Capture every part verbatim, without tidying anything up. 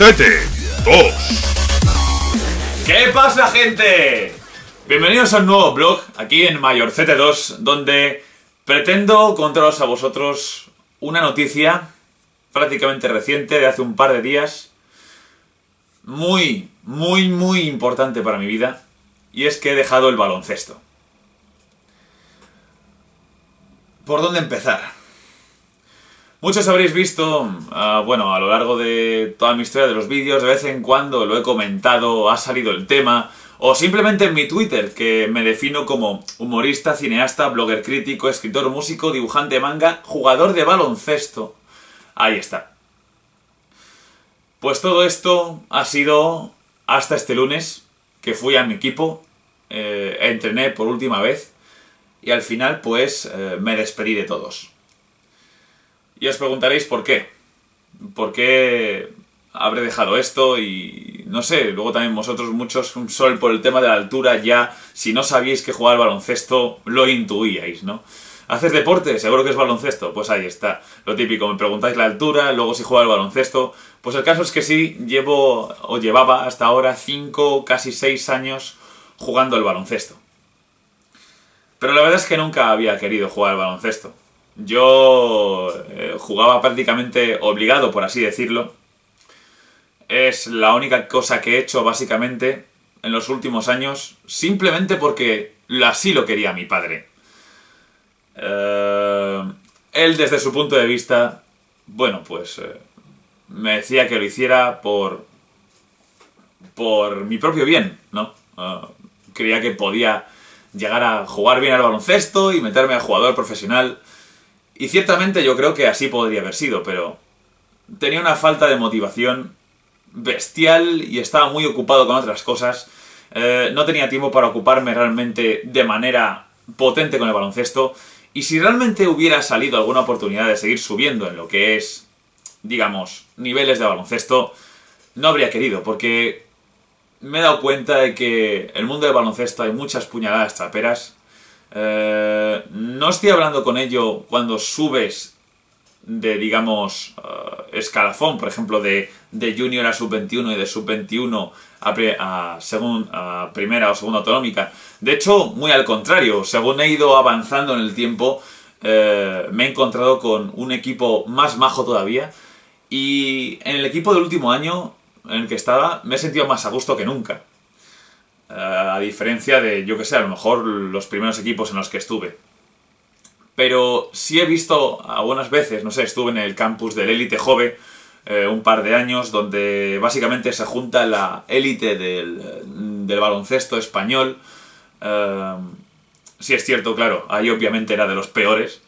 Mayorcete dos. ¿Qué pasa, gente? Bienvenidos a un nuevo vlog aquí en Mayorcete dos, donde pretendo contaros a vosotros una noticia prácticamente reciente, de hace un par de días, muy, muy, muy importante para mi vida, y es que he dejado el baloncesto. ¿Por dónde empezar? Muchos habréis visto, uh, bueno, a lo largo de toda mi historia de los vídeos, de vez en cuando lo he comentado, ha salido el tema, o simplemente en mi Twitter, que me defino como humorista, cineasta, blogger crítico, escritor, músico, dibujante de manga, jugador de baloncesto. Ahí está. Pues todo esto ha sido hasta este lunes, que fui a mi equipo, eh, entrené por última vez, y al final pues eh, me despedí de todos. Y os preguntaréis por qué. ¿Por qué habré dejado esto? Y no sé, luego también vosotros muchos, solo por el tema de la altura, ya si no sabíais que jugar al baloncesto, lo intuíais, ¿no? ¿Haces deporte? Seguro que es baloncesto. Pues ahí está, lo típico, me preguntáis la altura, luego si juego al baloncesto. Pues el caso es que sí, llevo, o llevaba hasta ahora, cinco, casi seis años jugando al baloncesto. Pero la verdad es que nunca había querido jugar al baloncesto. Yo eh, jugaba prácticamente obligado, por así decirlo. Es la única cosa que he hecho básicamente en los últimos años, simplemente porque así lo quería mi padre. Eh, él, desde su punto de vista, bueno, pues eh, me decía que lo hiciera por, por mi propio bien, ¿no? Eh, creía que podía llegar a jugar bien al baloncesto y meterme a jugador profesional. Y ciertamente yo creo que así podría haber sido, pero tenía una falta de motivación bestial y estaba muy ocupado con otras cosas. Eh, no tenía tiempo para ocuparme realmente de manera potente con el baloncesto. Y si realmente hubiera salido alguna oportunidad de seguir subiendo en lo que es, digamos, niveles de baloncesto, no habría querido, porque me he dado cuenta de que en el mundo del baloncesto hay muchas puñaladas traperas. Eh, no estoy hablando con ello cuando subes de, digamos, uh, escalafón, por ejemplo, de, de junior a sub veintiuno y de sub veintiuno a, pre, a, segun, a primera o segunda autonómica. De hecho, muy al contrario, según he ido avanzando en el tiempo, eh, me he encontrado con un equipo más majo todavía, y en el equipo del último año en el que estaba me he sentido más a gusto que nunca. A diferencia de, yo que sé, a lo mejor los primeros equipos en los que estuve. Pero sí he visto algunas veces, no sé, estuve en el campus del Élite Jove eh, un par de años, donde básicamente se junta la élite del, del baloncesto español. Eh, sí es cierto, claro, ahí obviamente era de los peores.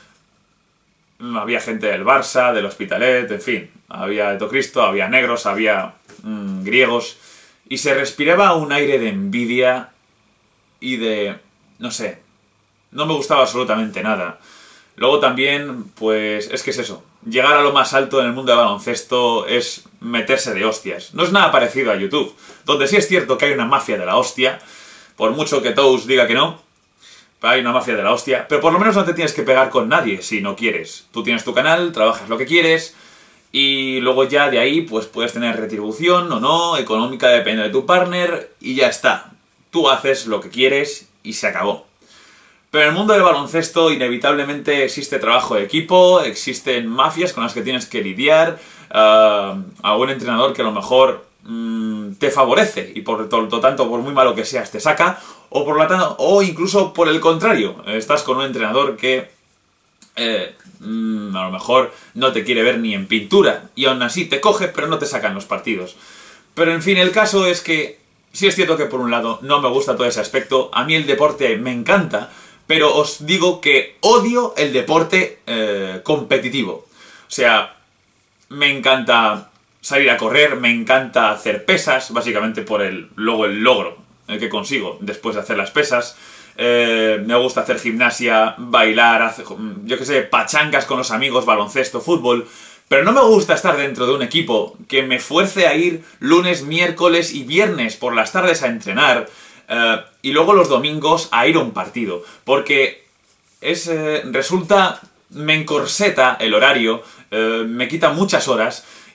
Había gente del Barça, del Hospitalet, en fin. Había de todo Cristo, había negros, había mmm, griegos. Y se respiraba un aire de envidia y de... no sé, no me gustaba absolutamente nada. Luego también, pues, es que es eso. Llegar a lo más alto en el mundo del baloncesto es meterse de hostias. No es nada parecido a YouTube, donde sí es cierto que hay una mafia de la hostia, por mucho que Tous diga que no, hay una mafia de la hostia, pero por lo menos no te tienes que pegar con nadie si no quieres. Tú tienes tu canal, trabajas lo que quieres... Y luego ya de ahí pues puedes tener retribución o no, económica, depende de tu partner, y ya está. Tú haces lo que quieres y se acabó. Pero en el mundo del baloncesto inevitablemente existe trabajo de equipo, existen mafias con las que tienes que lidiar, uh, a un entrenador que a lo mejor um, te favorece y por lo tanto, por muy malo que seas, te saca, o, por la, o incluso por el contrario, estás con un entrenador que... Eh, mmm, a lo mejor no te quiere ver ni en pintura y aún así te coge, pero no te sacan los partidos. Pero en fin, el caso es que sí es cierto que por un lado no me gusta todo ese aspecto. A mí el deporte me encanta, pero os digo que odio el deporte eh, competitivo. O sea, me encanta salir a correr, me encanta hacer pesas, básicamente por el, luego el logro el que consigo después de hacer las pesas. Eh, me gusta hacer gimnasia, bailar, hacer, yo que sé, pachangas con los amigos, baloncesto, fútbol. Pero no me gusta estar dentro de un equipo que me fuerce a ir lunes, miércoles y viernes por las tardes a entrenar eh, y luego los domingos a ir a un partido. Porque es, eh, resulta, me encorseta el horario, eh, me quita muchas horas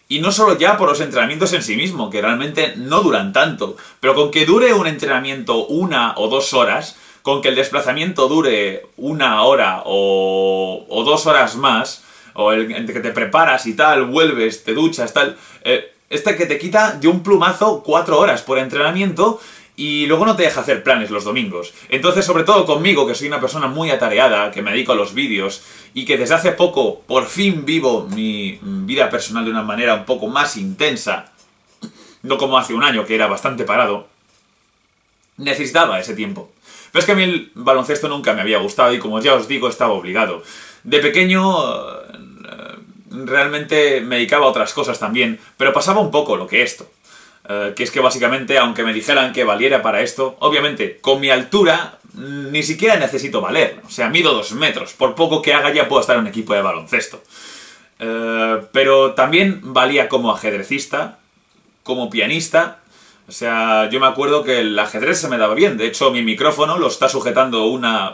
Y no solo ya por los entrenamientos en sí mismo, que realmente no duran tanto, pero con que dure un entrenamiento una o dos horas, con que el desplazamiento dure una hora o, o dos horas más, o el entre que te preparas y tal, vuelves, te duchas, tal, eh, este que te quita de un plumazo cuatro horas por entrenamiento y luego no te deja hacer planes los domingos. Entonces, sobre todo conmigo, que soy una persona muy atareada, que me dedico a los vídeos y que desde hace poco por fin vivo mi vida personal de una manera un poco más intensa, no como hace un año que era bastante parado, necesitaba ese tiempo. Pero es que a mí el baloncesto nunca me había gustado y, como ya os digo, estaba obligado. De pequeño realmente me dedicaba a otras cosas también, pero pasaba un poco lo que esto. Uh, que es que básicamente, aunque me dijeran que valiera para esto, obviamente, con mi altura, ni siquiera necesito valer. O sea, mido dos metros. Por poco que haga ya puedo estar en un equipo de baloncesto. Uh, pero también valía como ajedrecista, como pianista. O sea, yo me acuerdo que el ajedrez se me daba bien. De hecho, mi micrófono lo está sujetando una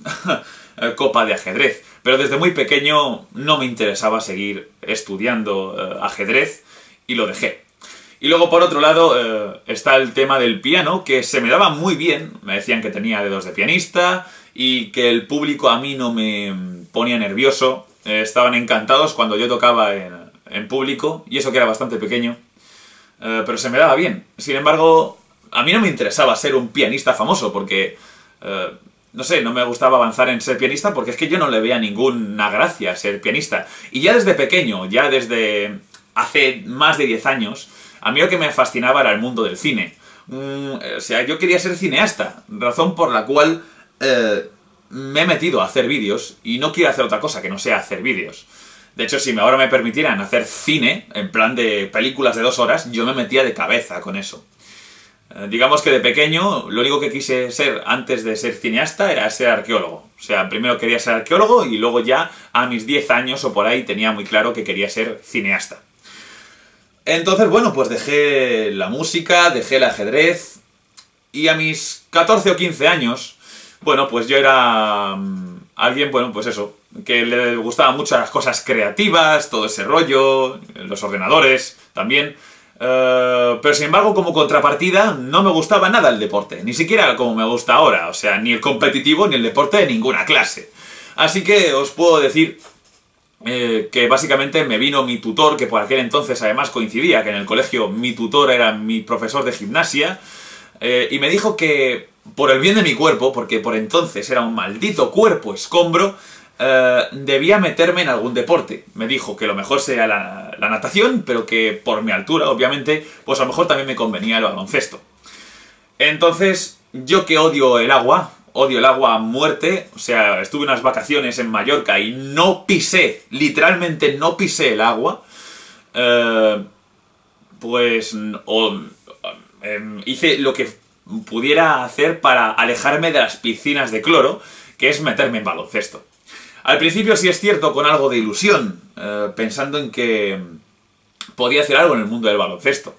copa de ajedrez. Pero desde muy pequeño no me interesaba seguir estudiando uh, ajedrez y lo dejé. Y luego, por otro lado, eh, está el tema del piano, que se me daba muy bien. Me decían que tenía dedos de pianista y que el público a mí no me ponía nervioso. Eh, estaban encantados cuando yo tocaba en, en público, y eso que era bastante pequeño. Eh, pero se me daba bien. Sin embargo, a mí no me interesaba ser un pianista famoso, porque, eh, no sé, no me gustaba avanzar en ser pianista, porque es que yo no le veía ninguna gracia ser pianista. Y ya desde pequeño, ya desde hace más de diez años... A mí lo que me fascinaba era el mundo del cine. Mm, o sea, yo quería ser cineasta, razón por la cual eh, me he metido a hacer vídeos y no quiero hacer otra cosa que no sea hacer vídeos. De hecho, si ahora me permitieran hacer cine, en plan de películas de dos horas, yo me metía de cabeza con eso. Eh, digamos que de pequeño, lo único que quise ser antes de ser cineasta era ser arqueólogo. O sea, primero quería ser arqueólogo y luego ya a mis diez años o por ahí tenía muy claro que quería ser cineasta. Entonces, bueno, pues dejé la música, dejé el ajedrez y a mis catorce o quince años, bueno, pues yo era um, alguien, bueno, pues eso, que le gustaban mucho las cosas creativas, todo ese rollo, los ordenadores también, uh, pero sin embargo, como contrapartida, no me gustaba nada el deporte, ni siquiera como me gusta ahora, o sea, ni el competitivo ni el deporte de ninguna clase. Así que os puedo decir... Eh, que básicamente me vino mi tutor, que por aquel entonces además coincidía, que en el colegio mi tutor era mi profesor de gimnasia, eh, y me dijo que por el bien de mi cuerpo, porque por entonces era un maldito cuerpo escombro, eh, debía meterme en algún deporte. Me dijo que lo mejor sería la, la natación, pero que por mi altura, obviamente, pues a lo mejor también me convenía el baloncesto. Entonces, yo que odio el agua... Odio el agua a muerte, o sea, estuve unas vacaciones en Mallorca y no pisé, literalmente no pisé el agua, eh, pues o, eh, hice lo que pudiera hacer para alejarme de las piscinas de cloro, que es meterme en baloncesto. Al principio sí es cierto, con algo de ilusión, eh, pensando en que podía hacer algo en el mundo del baloncesto,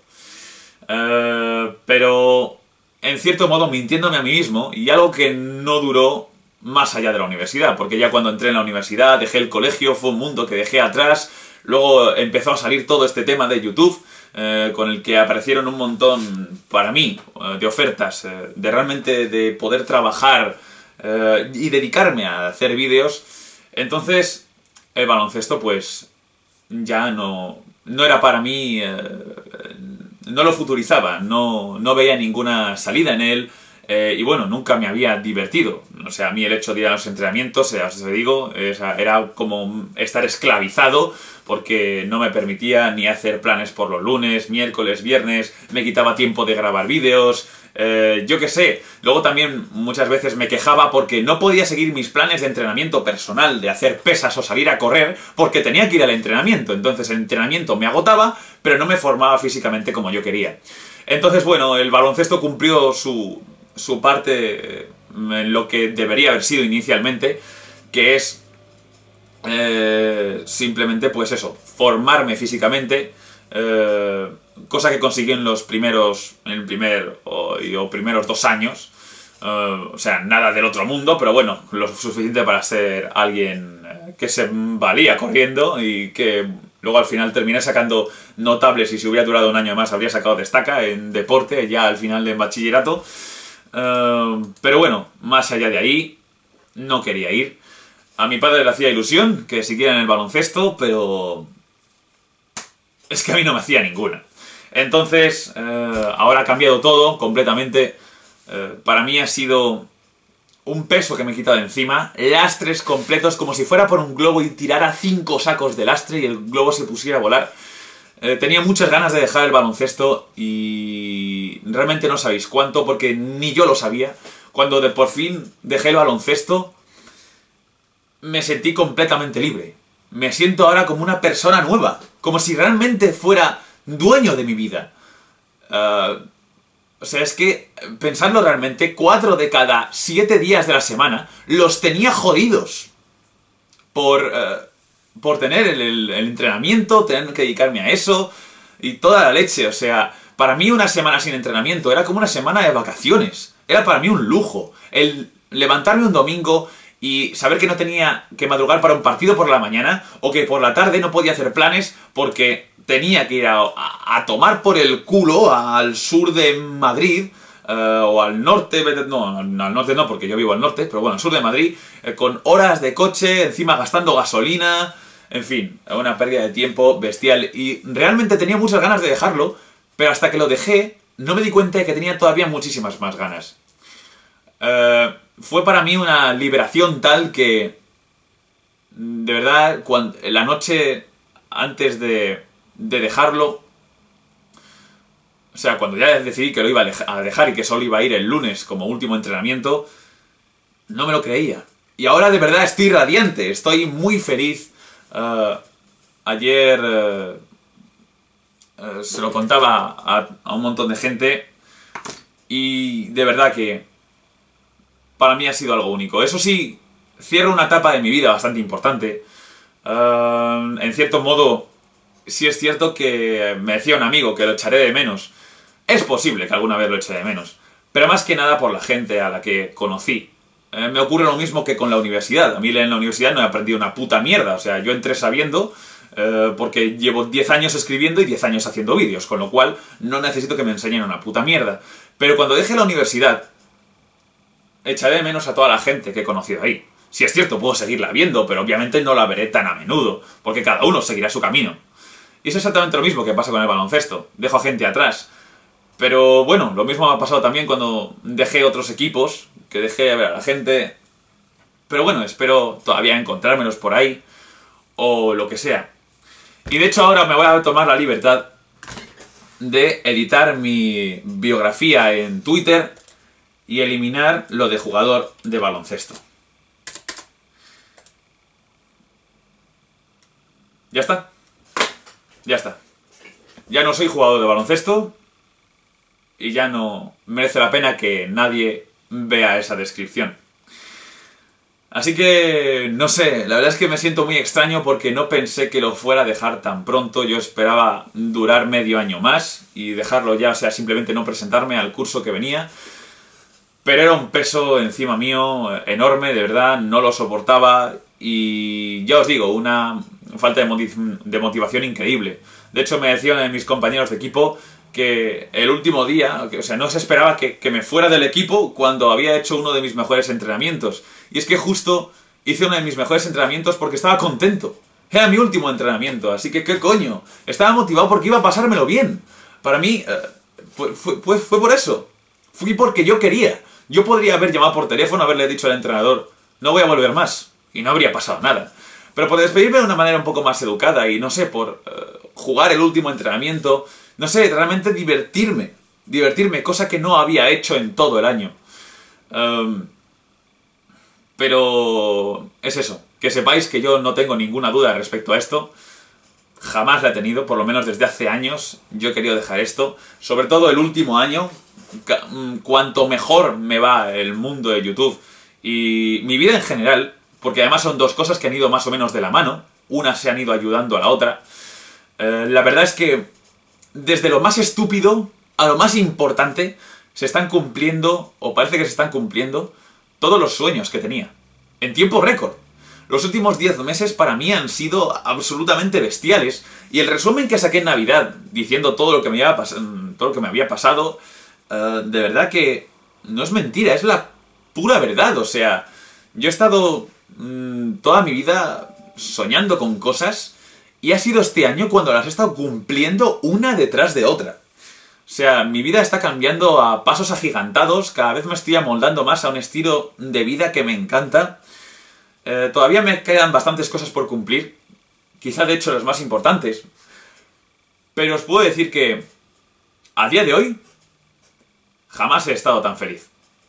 eh, pero... en cierto modo mintiéndome a mí mismo, y algo que no duró más allá de la universidad, porque ya cuando entré en la universidad, dejé el colegio, fue un mundo que dejé atrás, luego empezó a salir todo este tema de YouTube, eh, con el que aparecieron un montón, para mí, eh, de ofertas, eh, de realmente de poder trabajar eh, y dedicarme a hacer vídeos. Entonces, el baloncesto pues ya no, no era para mí... Eh, no lo futurizaba, no, no veía ninguna salida en él, eh, y bueno, nunca me había divertido. O sea, a mí el hecho de ir a los entrenamientos, eh, os digo, era como estar esclavizado, porque no me permitía ni hacer planes por los lunes, miércoles, viernes, me quitaba tiempo de grabar vídeos, eh, yo qué sé. Luego también muchas veces me quejaba porque no podía seguir mis planes de entrenamiento personal, de hacer pesas o salir a correr, porque tenía que ir al entrenamiento. Entonces el entrenamiento me agotaba, pero no me formaba físicamente como yo quería. Entonces, bueno, el baloncesto cumplió su, su parte en lo que debería haber sido inicialmente, que es eh, simplemente, pues eso, formarme físicamente, eh, cosa que conseguí en los primeros, en el primer o, o primeros dos años, eh, o sea, nada del otro mundo, pero bueno, lo suficiente para ser alguien que se valía corriendo y que Luego al final terminé sacando notables y si hubiera durado un año más habría sacado destaca en deporte ya al final de bachillerato. Uh, pero bueno, más allá de ahí, no quería ir. A mi padre le hacía ilusión que siguiera en el baloncesto, pero es que a mí no me hacía ninguna. Entonces, uh, ahora ha cambiado todo completamente. Uh, para mí ha sido un peso que me he quitado de encima, lastres completos, como si fuera por un globo y tirara cinco sacos de lastre y el globo se pusiera a volar. Eh, tenía muchas ganas de dejar el baloncesto y realmente no sabéis cuánto, porque ni yo lo sabía. Cuando de por fin dejé el baloncesto, me sentí completamente libre. Me siento ahora como una persona nueva, como si realmente fuera dueño de mi vida. Uh, O sea, es que, pensadlo realmente, cuatro de cada siete días de la semana los tenía jodidos por, uh, por tener el, el, el entrenamiento, tener que dedicarme a eso y toda la leche. O sea, para mí una semana sin entrenamiento era como una semana de vacaciones. Era para mí un lujo. El levantarme un domingo y saber que no tenía que madrugar para un partido por la mañana o que por la tarde no podía hacer planes porque tenía que ir a, a, a tomar por el culo al sur de Madrid uh, o al norte, no, al norte no porque yo vivo al norte, pero bueno, al sur de Madrid, eh, con horas de coche, encima gastando gasolina, en fin, una pérdida de tiempo bestial y realmente tenía muchas ganas de dejarlo, pero hasta que lo dejé no me di cuenta de que tenía todavía muchísimas más ganas. Uh, fue para mí una liberación tal que, de verdad, cuando, la noche antes de... de dejarlo, o sea, cuando ya decidí que lo iba a dejar y que solo iba a ir el lunes como último entrenamiento, no me lo creía. Y ahora de verdad estoy radiante, estoy muy feliz. Uh, ayer uh, uh, se lo contaba a, a un montón de gente y de verdad que para mí ha sido algo único. Eso sí, cierro una etapa de mi vida bastante importante. Uh, en cierto modo, sí es cierto que me decía un amigo que lo echaré de menos. Es posible que alguna vez lo eche de menos, pero más que nada por la gente a la que conocí. Eh, me ocurre lo mismo que con la universidad. A mí en la universidad no he aprendido una puta mierda. O sea, yo entré sabiendo eh, porque llevo diez años escribiendo y diez años haciendo vídeos, con lo cual no necesito que me enseñen una puta mierda. Pero cuando deje la universidad, echaré de menos a toda la gente que he conocido ahí. Si es cierto, puedo seguirla viendo, pero obviamente no la veré tan a menudo, porque cada uno seguirá su camino. Y es exactamente lo mismo que pasa con el baloncesto. Dejo a gente atrás. Pero bueno, lo mismo me ha pasado también cuando dejé otros equipos, que dejé a ver a la gente. Pero bueno, espero todavía encontrármelos por ahí, o lo que sea. Y de hecho ahora me voy a tomar la libertad de editar mi biografía en Twitter y eliminar lo de jugador de baloncesto. ¿Ya está? Ya está. Ya no soy jugador de baloncesto y ya no merece la pena que nadie vea esa descripción. Así que, no sé, la verdad es que me siento muy extraño porque no pensé que lo fuera a dejar tan pronto. Yo esperaba durar medio año más y dejarlo ya, o sea, simplemente no presentarme al curso que venía. Pero era un peso encima mío enorme, de verdad, no lo soportaba y ya os digo, una falta de, motiv de motivación increíble. De hecho, me decía uno de mis compañeros de equipo que el último día, que, o sea, no se esperaba que, que me fuera del equipo cuando había hecho uno de mis mejores entrenamientos. Y es que justo hice uno de mis mejores entrenamientos porque estaba contento. Era mi último entrenamiento, así que ¿qué coño? Estaba motivado porque iba a pasármelo bien. Para mí, eh, fue, fue, fue, fue por eso. Fui porque yo quería. Yo podría haber llamado por teléfono, haberle dicho al entrenador, no voy a volver más, y no habría pasado nada. Pero por despedirme de una manera un poco más educada y, no sé, por uh, jugar el último entrenamiento, no sé, realmente divertirme, divertirme, cosa que no había hecho en todo el año. Um, pero es eso, que sepáis que yo no tengo ninguna duda respecto a esto. Jamás la he tenido, por lo menos desde hace años. Yo he querido dejar esto, sobre todo el último año. Cuanto mejor me va el mundo de YouTube y mi vida en general, porque además son dos cosas que han ido más o menos de la mano, una se han ido ayudando a la otra. Eh, la verdad es que desde lo más estúpido a lo más importante se están cumpliendo, o parece que se están cumpliendo, todos los sueños que tenía, en tiempo récord. Los últimos diez meses para mí han sido absolutamente bestiales. Y el resumen que saqué en Navidad, diciendo todo lo que me había, todo lo que me había pasado, uh, de verdad que no es mentira, es la pura verdad. O sea, yo he estado mmm, toda mi vida soñando con cosas y ha sido este año cuando las he estado cumpliendo una detrás de otra. O sea, mi vida está cambiando a pasos agigantados, cada vez me estoy amoldando más a un estilo de vida que me encanta. Eh, todavía me quedan bastantes cosas por cumplir, quizá de hecho las más importantes, pero os puedo decir que a día de hoy jamás he estado tan feliz.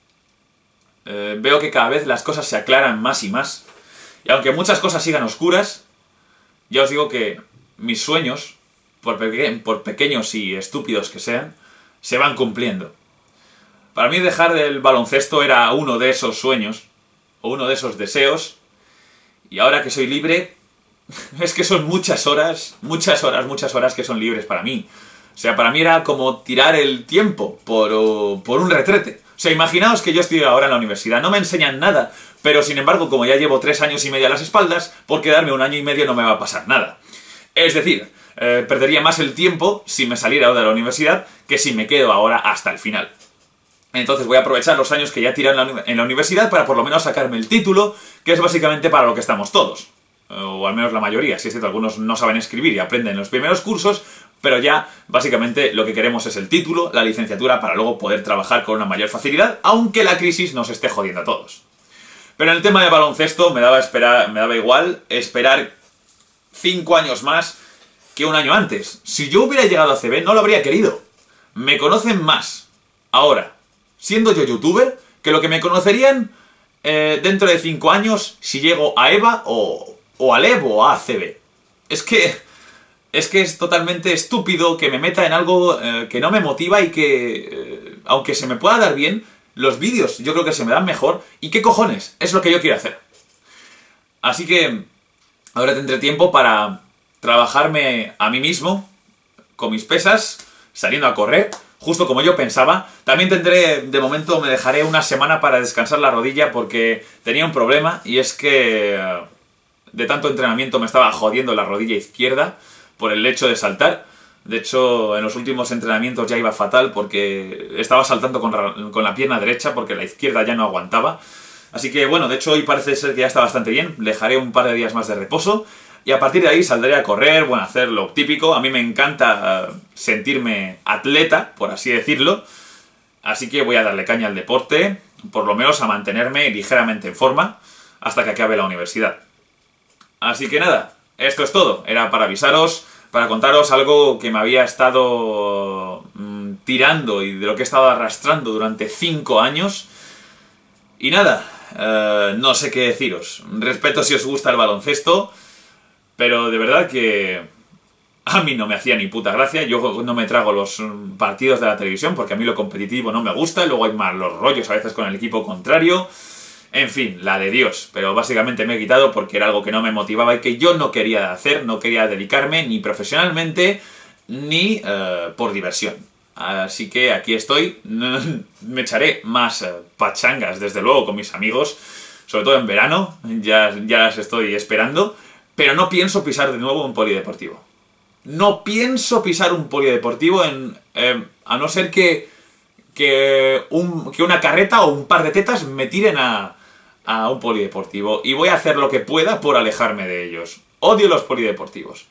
Eh, veo que cada vez las cosas se aclaran más y más, y aunque muchas cosas sigan oscuras, ya os digo que mis sueños, por, peque por pequeños y estúpidos que sean, se van cumpliendo. Para mí dejar el baloncesto era uno de esos sueños, o uno de esos deseos, y ahora que soy libre, es que son muchas horas, muchas horas, muchas horas que son libres para mí. O sea, para mí era como tirar el tiempo por, o, por un retrete. O sea, imaginaos que yo estoy ahora en la universidad, no me enseñan nada, pero sin embargo, como ya llevo tres años y medio a las espaldas, por quedarme un año y medio no me va a pasar nada. Es decir, eh, perdería más el tiempo si me saliera ahora de la universidad que si me quedo ahora hasta el final. Entonces voy a aprovechar los años que ya he tirado en la, en la universidad para por lo menos sacarme el título, que es básicamente para lo que estamos todos. O al menos la mayoría, si es cierto, algunos no saben escribir y aprenden los primeros cursos, pero ya básicamente lo que queremos es el título, la licenciatura, para luego poder trabajar con una mayor facilidad, aunque la crisis nos esté jodiendo a todos. Pero en el tema de baloncesto me daba, esperar, me daba igual esperar cinco años más que un año antes. Si yo hubiera llegado a C B no lo habría querido. Me conocen más ahora, siendo yo youtuber, que lo que me conocerían eh, dentro de cinco años si llego a EVA o, o al EVO o a A C B. Es que, es que es totalmente estúpido que me meta en algo eh, que no me motiva y que, eh, aunque se me pueda dar bien, los vídeos yo creo que se me dan mejor. ¿Y qué cojones? Es lo que yo quiero hacer. Así que ahora tendré tiempo para trabajarme a mí mismo, con mis pesas, saliendo a correr, justo como yo pensaba. También tendré, de momento me dejaré una semana para descansar la rodilla porque tenía un problema y es que de tanto entrenamiento me estaba jodiendo la rodilla izquierda por el hecho de saltar. De hecho, en los últimos entrenamientos ya iba fatal porque estaba saltando con, con la pierna derecha porque la izquierda ya no aguantaba. Así que bueno, de hecho hoy parece ser que ya está bastante bien. Dejaré un par de días más de reposo y a partir de ahí saldré a correr, bueno, a hacer lo típico. A mí me encanta uh, sentirme atleta, por así decirlo. Así que voy a darle caña al deporte, por lo menos a mantenerme ligeramente en forma hasta que acabe la universidad. Así que nada, esto es todo. Era para avisaros, para contaros algo que me había estado mmm, tirando y de lo que he estado arrastrando durante cinco años. Y nada, uh, no sé qué deciros. Respeto si os gusta el baloncesto, pero de verdad que a mí no me hacía ni puta gracia. Yo no me trago los partidos de la televisión porque a mí lo competitivo no me gusta. Luego hay más los rollos a veces con el equipo contrario. En fin, la de Dios. Pero básicamente me he quitado porque era algo que no me motivaba y que yo no quería hacer, no quería dedicarme ni profesionalmente ni uh, por diversión. Así que aquí estoy. Me echaré más uh, pachangas, desde luego, con mis amigos, sobre todo en verano. Ya, ya las estoy esperando. Pero no pienso pisar de nuevo un polideportivo. No pienso pisar un polideportivo en, eh, a no ser que, que, un, que una carreta o un par de tetas me tiren a, a un polideportivo. Y voy a hacer lo que pueda por alejarme de ellos. Odio los polideportivos.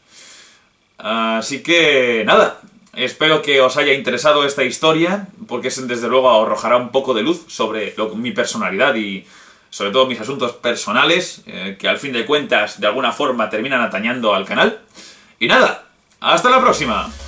Así que nada, espero que os haya interesado esta historia, porque desde luego arrojará un poco de luz sobre lo, mi personalidad y sobre todo mis asuntos personales, eh, que al fin de cuentas de alguna forma terminan atañando al canal. Y nada, hasta la próxima.